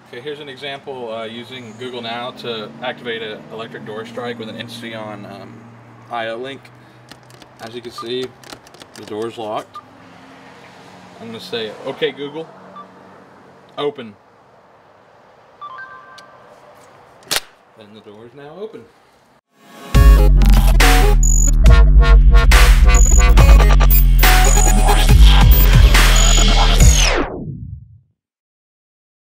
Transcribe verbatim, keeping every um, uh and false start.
Okay, here's an example uh, using Google Now to activate an electric door strike with an Insteon um, I O link. As you can see, the door's locked. I'm going to say, "Okay, Google, open." Then the door is now open.